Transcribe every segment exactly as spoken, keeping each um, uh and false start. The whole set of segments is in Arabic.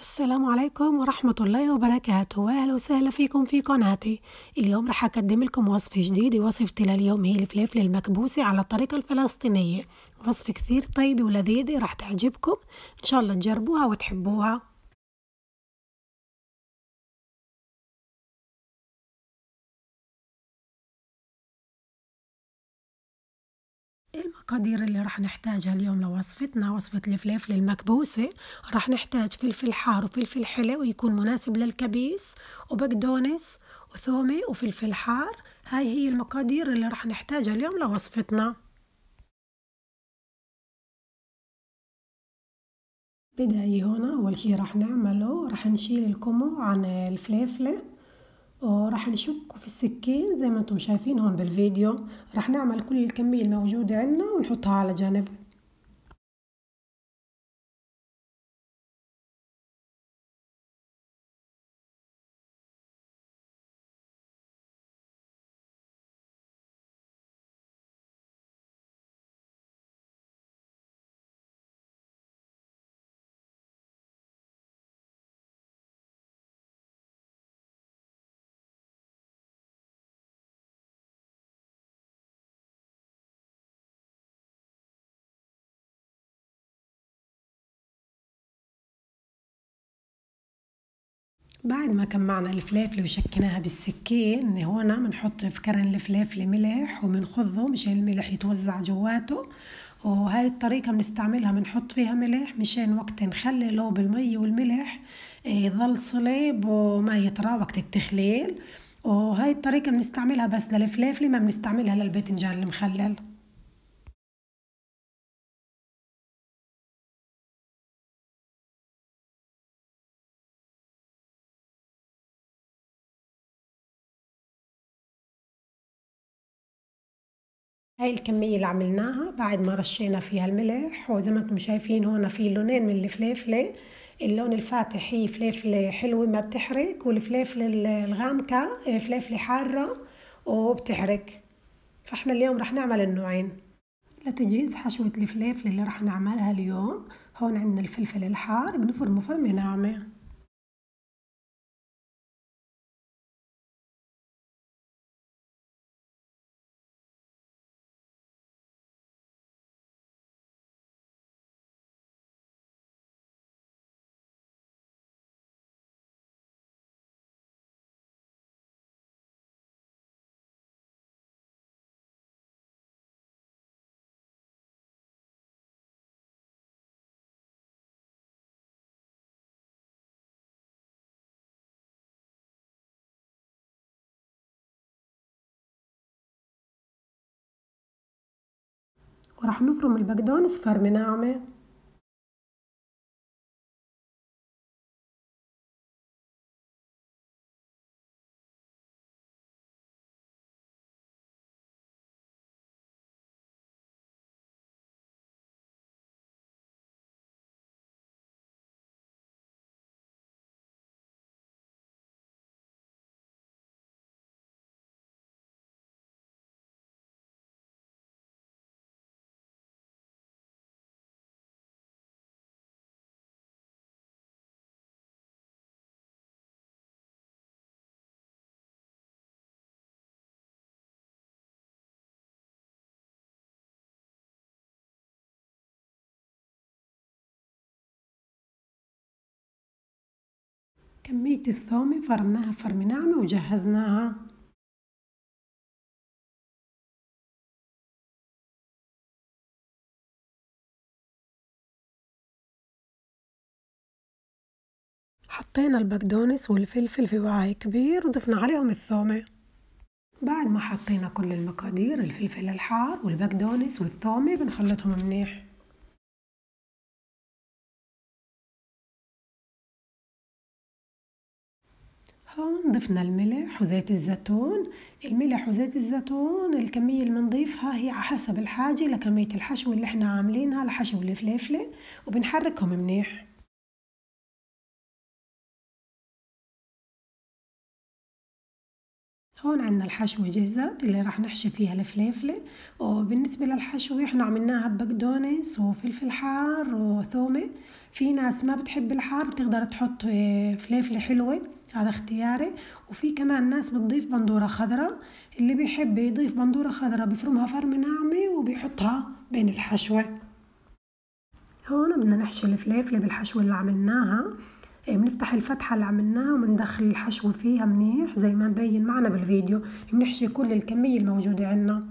السلام عليكم ورحمة الله وبركاته، وأهلا وسهلا فيكم في قناتي. اليوم راح أقدم لكم وصفة جديدة. وصفتي لليوم هي الفلافل المكبوسة على الطريقة الفلسطينية. وصفة كثير طيبة ولذيذة راح تعجبكم، إن شاء الله تجربوها وتحبوها. المقادير اللي راح نحتاجها اليوم لوصفتنا وصفة الفلافل المكبوسة، راح نحتاج فلفل حار وفلفل حلو يكون مناسب للكبيس، وبقدونس وثومة وفلفل حار. هاي هي المقادير اللي راح نحتاجها اليوم لوصفتنا. بداية هنا أول شي راح نعمله راح نشيل الكمو عن الفليفلة، وراح نشكه في السكين زي ما انتم شايفين هون بالفيديو. راح نعمل كل الكمية الموجودة عنا ونحطها على جنب. بعد ما كمعنا الفلافل وشكيناها بالسكين، هنا بنحط في كرن الفلافل ملح وبنخضه مشان الملح يتوزع جواته. وهاي الطريقة بنستعملها بنحط فيها ملح مشان وقت نخلله بالمي والملح يظل صلب وما يطرى وقت التخليل. وهاي الطريقة بنستعملها بس للفلافل، ما بنستعملها للباذنجان المخلل. هاي الكمية اللي عملناها بعد ما رشينا فيها الملح، وزي ما انتم شايفين هون في لونين من الفليفلة. اللون الفاتح هي فليفلة حلوة ما بتحرق، والفليفلة الغامقة فليفلة حارة وبتحرق. فاحنا اليوم رح نعمل النوعين. لتجهيز حشوة الفليفلة اللي رح نعملها اليوم، هون عندنا الفلفل الحار بنفرمه فرمة ناعمة. ورح نفرم البقدونس فرمة ناعمة. كمية الثومة فرمناها فرمة ناعمة وجهزناها. حطينا البقدونس والفلفل في وعاء كبير وضفنا عليهم الثومة. بعد ما حطينا كل المقادير الفلفل الحار والبقدونس والثومة بنخلطهم منيح. هون ضفنا الملح وزيت الزيتون. الملح وزيت الزيتون الكمية اللي بنضيفها هي على حسب الحاجة لكمية الحشو اللي احنا عاملينها لحشو الفليفلة، وبنحركهم منيح. هون عنا الحشوة جهزت اللي راح نحشي فيها الفليفلة. وبالنسبة للحشوة احنا عملناها ببقدونس وفلفل حار وثومة. في ناس ما بتحب الحار بتقدر تحط فليفلة حلوة، هذا اختياري. وفي كمان ناس بتضيف بندورة خضراء، اللي بيحب يضيف بندورة خضراء بفرمها فرم ناعمة وبيحطها بين الحشوة. هون بدنا نحشي الفليفلة بالحشوة اللي عملناها. بنفتح الفتحة اللي عملناها وبندخل الحشو فيها منيح زي ما مبين معنا بالفيديو. بنحشي كل الكمية الموجودة عنا.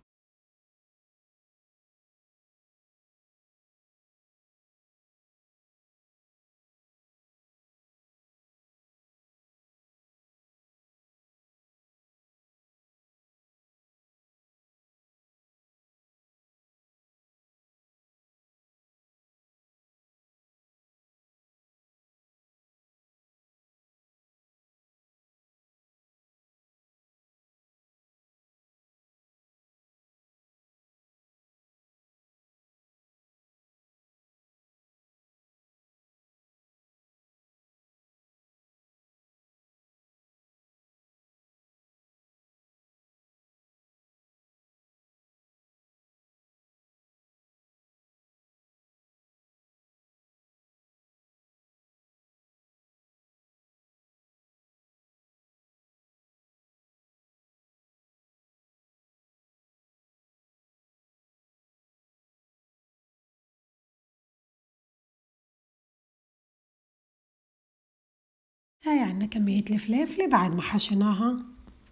هاي عنا كمية الفليفلة بعد ما حشيناها.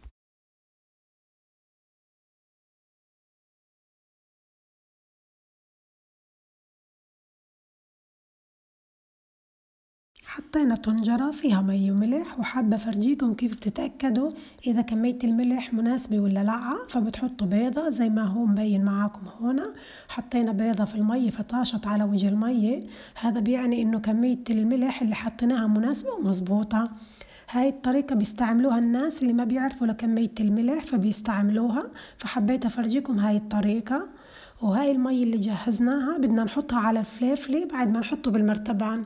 حطينا طنجرة فيها مي وملح، وحابة فرجيكم كيف بتتأكدوا إذا كمية الملح مناسبة ولا لأ. فبتحطوا بيضة زي ما هو مبين معاكم هنا. حطينا بيضة في المية فطاشت على وجه المية، هذا بيعني إنه كمية الملح اللي حطيناها مناسبة ومظبوطة. هاي الطريقة بيستعملوها الناس اللي ما بيعرفوا لكمية الملح فبيستعملوها، فحبيت أفرجيكم هاي الطريقة. وهاي المية اللي جهزناها بدنا نحطها على الفليفلة بعد ما نحطه بالمرتبان.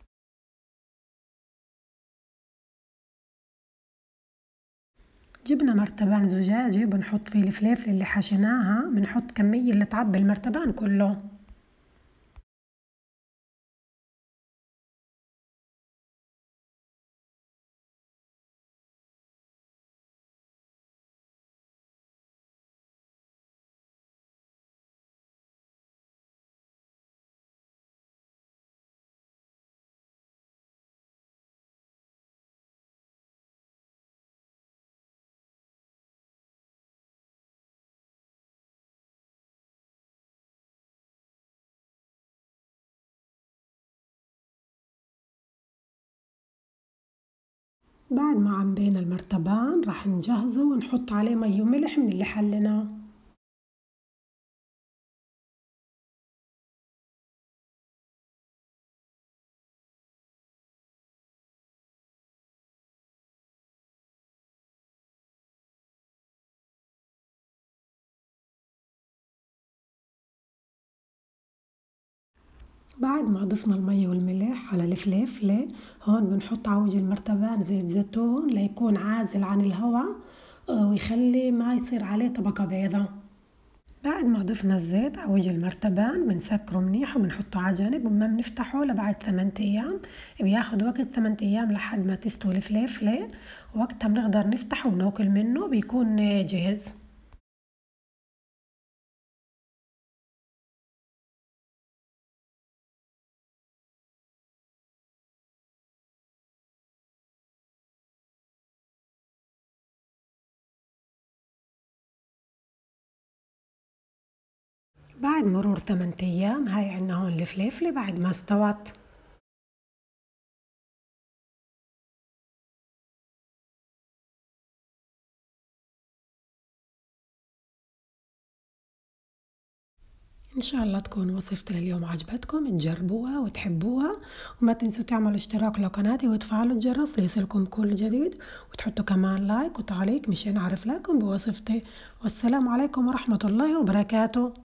جبنا مرتبان زجاجي بنحط فيه الفليفلة اللي حشيناها، بنحط كمية اللي تعبي المرتبان كله. بعد ما عبينا المرتبان راح نجهزه ونحط عليه مي وملح من اللي حليناه. بعد ما ضفنا المي والملح على الفليفلة، هون بنحط على وجه المرتبان زيت زيتون ليكون عازل عن الهواء ويخلي ما يصير عليه طبقة بيضة. بعد ما ضفنا الزيت على وجه المرتبان بنسكره منيح وبنحطه على جنب وما بنفتحه لبعد ثمانية أيام. بياخد وقت ثمانية أيام لحد ما تستوي الفليفلة، وقتها بنقدر نفتحه وناكل منه بيكون جاهز. بعد مرور ثمانية أيام هاي عنا هون الفليفلة بعد ما استوت. إن شاء الله تكون وصفتي لليوم عجبتكم، تجربوها وتحبوها. وما تنسوا تعملوا اشتراك لقناتي وتفعلوا الجرس ليصلكم كل جديد، وتحطوا كمان لايك وتعليق مشان أعرف لكم بوصفتي. والسلام عليكم ورحمة الله وبركاته.